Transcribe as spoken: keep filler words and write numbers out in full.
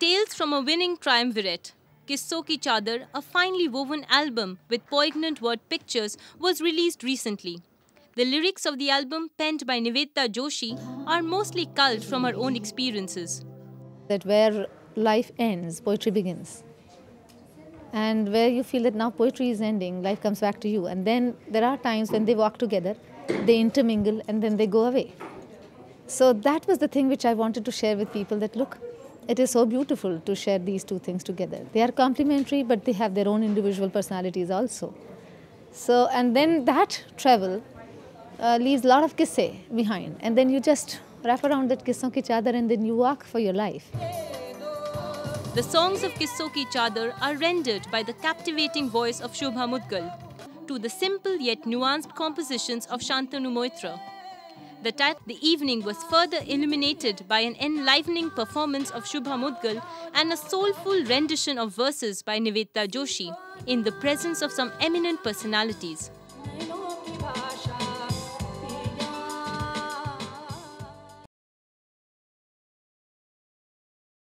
Tales from a winning triumvirate, Kisson Ki Chadar, a finely woven album with poignant word pictures, was released recently. The lyrics of the album, penned by Nivedita Joshi, are mostly culled from her own experiences. That where life ends, poetry begins. And where you feel that now poetry is ending, life comes back to you. And then there are times when they walk together, they intermingle, and then they go away. So that was the thing which I wanted to share with people, that look, it is so beautiful to share these two things together. They are complementary, but they have their own individual personalities also. So, and then that travel uh, leaves a lot of kisse behind. And then you just wrap around that Kisson Ki Chadar and then you walk for your life. The songs of Kisson Ki Chadar are rendered by the captivating voice of Shubha Mudgal to the simple yet nuanced compositions of Shantanu Moitra. The, the evening was further illuminated by an enlivening performance of Shubha Mudgal and a soulful rendition of verses by Nivedita Joshi in the presence of some eminent personalities.